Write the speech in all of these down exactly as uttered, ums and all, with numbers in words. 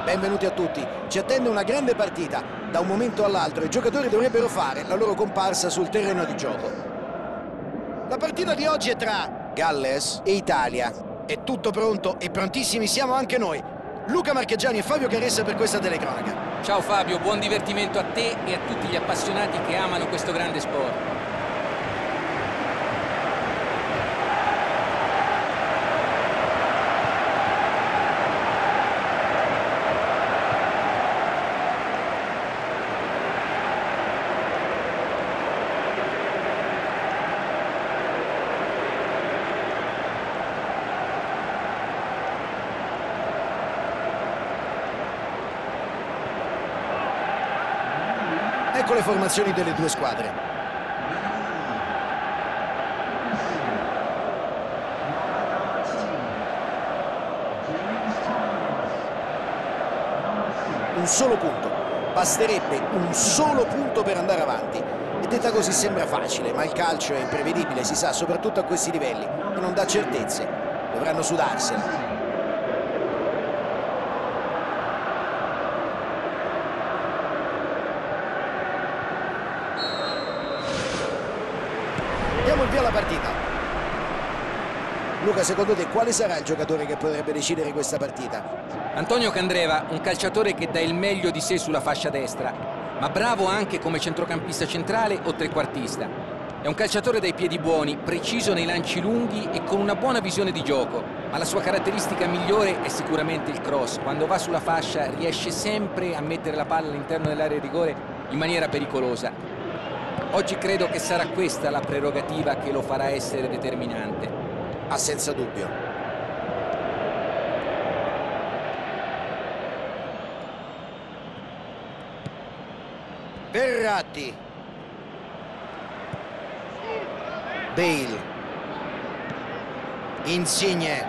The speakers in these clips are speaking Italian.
Benvenuti a tutti. Ci attende una grande partita. Da un momento all'altro i giocatori dovrebbero fare la loro comparsa sul terreno di gioco. La partita di oggi è tra Galles e Italia. È tutto pronto e prontissimi siamo anche noi. Luca Marchegiani e Fabio Caressa per questa telecronaca. Ciao Fabio, buon divertimento a te e a tutti gli appassionati che amano questo grande sport. Ecco le formazioni delle due squadre. Un solo punto. Basterebbe un solo punto per andare avanti. E detta così sembra facile, ma il calcio è imprevedibile, si sa, soprattutto a questi livelli, e non dà certezze. Dovranno sudarsela. Diamo il via alla partita. Luca, secondo te quale sarà il giocatore che potrebbe decidere questa partita? Antonio Candreva, un calciatore che dà il meglio di sé sulla fascia destra, ma bravo anche come centrocampista centrale o trequartista. È un calciatore dai piedi buoni, preciso nei lanci lunghi e con una buona visione di gioco, ma la sua caratteristica migliore è sicuramente il cross. Quando va sulla fascia riesce sempre a mettere la palla all'interno dell'area di rigore in maniera pericolosa. Oggi credo che sarà questa la prerogativa che lo farà essere determinante. Ah, senza dubbio. Verratti. Bale. Insigne.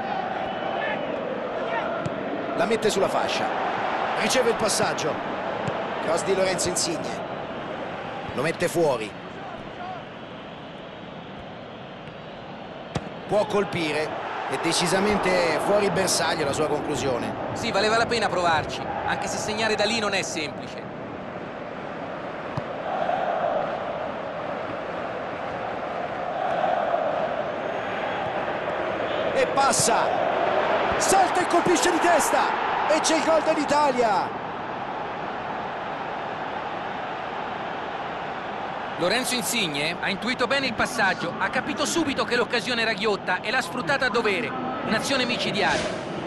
La mette sulla fascia. Riceve il passaggio. Cross di Lorenzo Insigne. Lo mette fuori. Può colpire. È decisamente fuori bersaglio la sua conclusione. Sì, valeva la pena provarci, anche se segnare da lì non è semplice. E passa. Salta e colpisce di testa. E c'è il gol dell'Italia. Lorenzo Insigne ha intuito bene il passaggio, ha capito subito che l'occasione era ghiotta e l'ha sfruttata a dovere. Un'azione micidiale.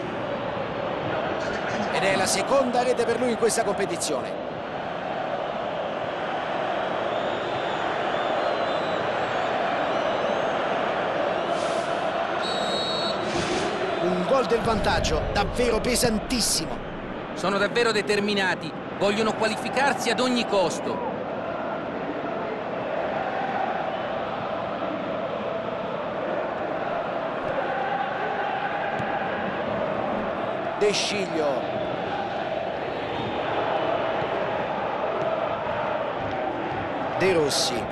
Ed è la seconda rete per lui in questa competizione. Un gol del vantaggio, davvero pesantissimo. Sono davvero determinati, vogliono qualificarsi ad ogni costo. De Sciglio. De Rossi.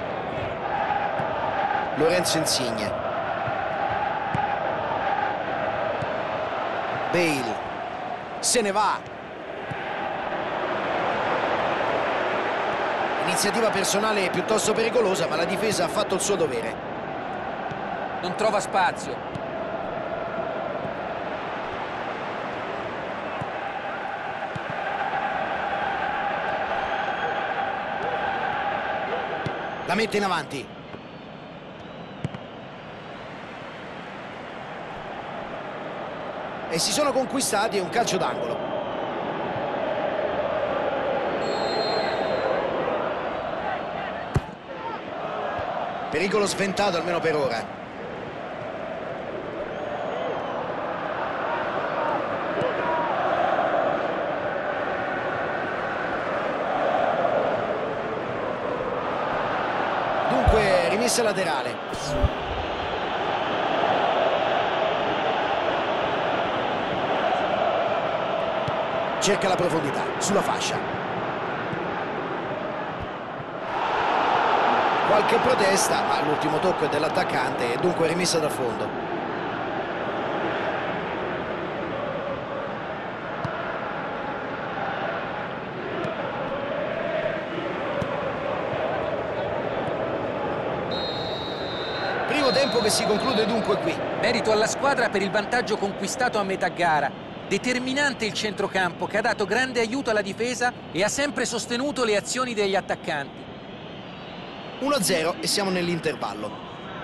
Lorenzo Insigne. Bale. Se ne va. Iniziativa personale piuttosto pericolosa, ma la difesa ha fatto il suo dovere. Non trova spazio. La mette in avanti. E si sono conquistati un calcio d'angolo. Pericolo sventato almeno per ora. Dunque, rimessa laterale. Cerca la profondità, sulla fascia. Qualche protesta, ma l'ultimo tocco è dell'attaccante e dunque rimessa da fondo. tempo che si conclude dunque qui. Merito alla squadra per il vantaggio conquistato a metà gara. Determinante il centrocampo che ha dato grande aiuto alla difesa e ha sempre sostenuto le azioni degli attaccanti. uno a zero e siamo nell'intervallo.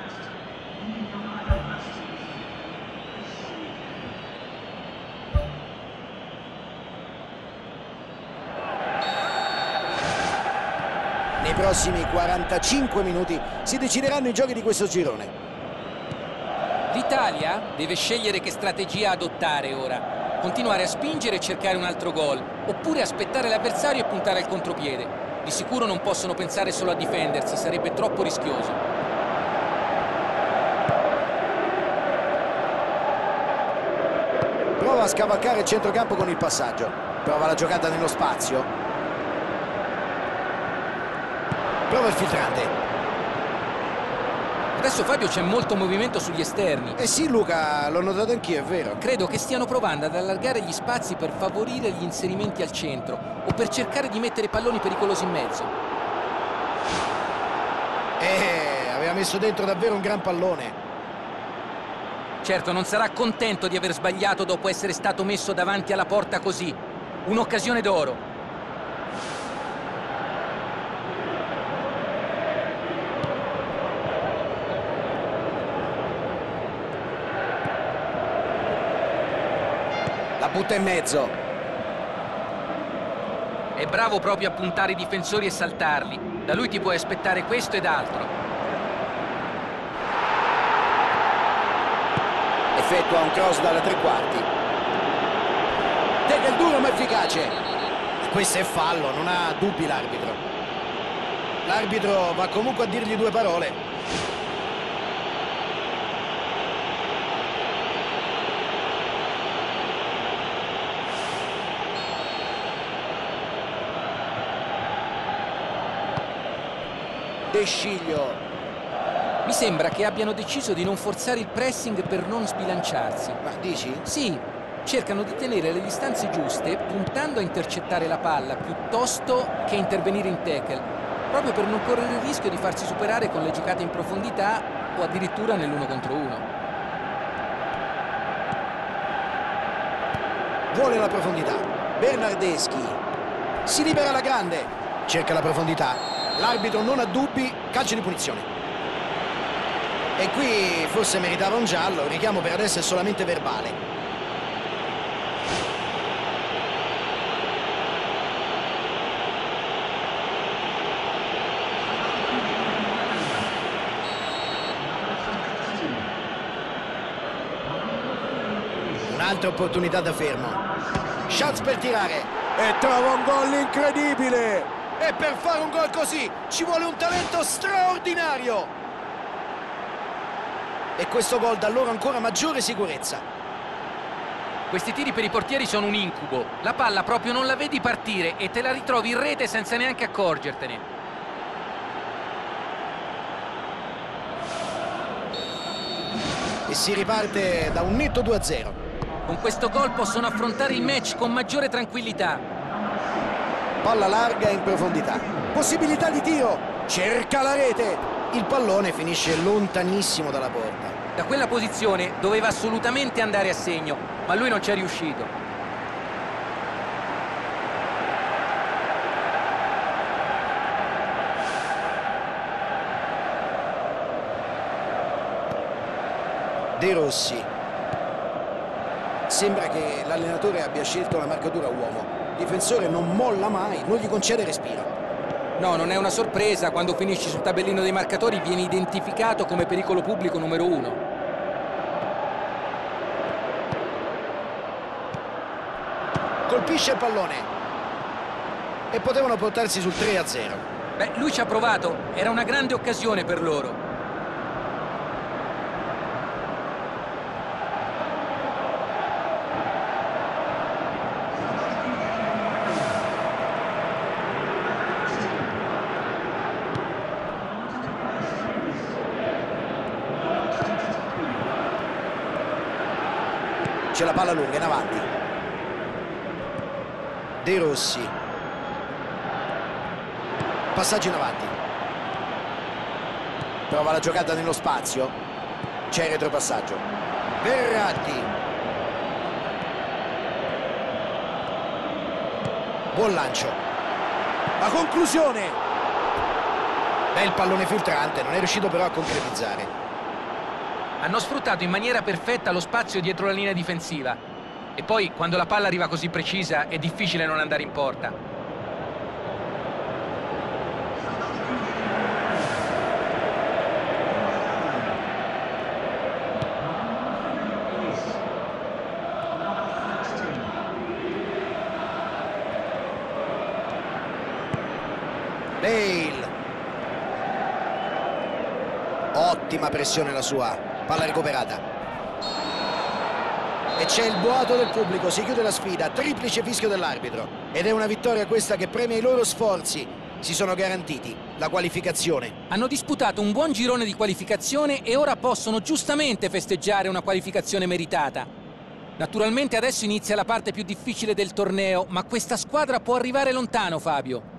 Nei prossimi quarantacinque minuti si decideranno i giochi di questo girone. L'Italia deve scegliere che strategia adottare ora. Continuare a spingere e cercare un altro gol, oppure aspettare l'avversario e puntare al contropiede. Di sicuro non possono pensare solo a difendersi, sarebbe troppo rischioso. Prova a scavalcare il centrocampo con il passaggio. Prova la giocata nello spazio. Prova il filtrante. Adesso Fabio c'è molto movimento sugli esterni. Eh sì Luca, l'ho notato anch'io, è vero. Credo che stiano provando ad allargare gli spazi per favorire gli inserimenti al centro o per cercare di mettere palloni pericolosi in mezzo. Eh, aveva messo dentro davvero un gran pallone. Certo, non sarà contento di aver sbagliato dopo essere stato messo davanti alla porta così. Un'occasione d'oro. La butta in mezzo. È bravo proprio a puntare i difensori e saltarli. Da lui ti puoi aspettare questo ed altro. Effettua un cross dalla tre quarti. Tega il duro ma efficace. Questo è fallo, non ha dubbi l'arbitro. L'arbitro va comunque a dirgli due parole. De Sciglio. Mi sembra che abbiano deciso di non forzare il pressing per non sbilanciarsi. Ma dici? Sì, cercano di tenere le distanze giuste puntando a intercettare la palla piuttosto che intervenire in tackle, proprio per non correre il rischio di farsi superare con le giocate in profondità o addirittura nell'uno contro uno. Vuole la profondità. Bernardeschi. Si libera la grande. Cerca la profondità. L'arbitro non ha dubbi, calcio di punizione. E qui forse meritava un giallo, il richiamo per adesso è solamente verbale. Un'altra opportunità da fermo. Schatz per tirare. E trova un gol incredibile! E per fare un gol così ci vuole un talento straordinario! E questo gol dà loro ancora maggiore sicurezza. Questi tiri per i portieri sono un incubo. La palla proprio non la vedi partire e te la ritrovi in rete senza neanche accorgertene. E si riparte da un netto due a zero. Con questo gol possono affrontare il match con maggiore tranquillità. Palla larga in profondità. Possibilità di tiro. Cerca la rete. Il pallone finisce lontanissimo dalla porta. Da quella posizione doveva assolutamente andare a segno, ma lui non ci è riuscito. De Rossi. Sembra che l'allenatore abbia scelto la marcatura uomo. Il difensore non molla mai, non gli concede respiro. No, non è una sorpresa, quando finisci sul tabellino dei marcatori vieni identificato come pericolo pubblico numero uno. Colpisce il pallone. E potevano portarsi sul tre a zero. Beh, lui ci ha provato, era una grande occasione per loro. C'è la palla lunga in avanti. De Rossi. Passaggio in avanti. Prova la giocata nello spazio. C'è il retropassaggio. Verratti. Buon lancio. La conclusione. Bel pallone filtrante, non è riuscito però a concretizzare. Hanno sfruttato in maniera perfetta lo spazio dietro la linea difensiva. E poi, quando la palla arriva così precisa, è difficile non andare in porta. Bale. Ottima pressione la sua. Palla recuperata. E c'è il boato del pubblico, si chiude la sfida, triplice fischio dell'arbitro. Ed è una vittoria questa che premia i loro sforzi. Si sono garantiti la qualificazione. Hanno disputato un buon girone di qualificazione e ora possono giustamente festeggiare una qualificazione meritata. Naturalmente adesso inizia la parte più difficile del torneo, ma questa squadra può arrivare lontano, Fabio.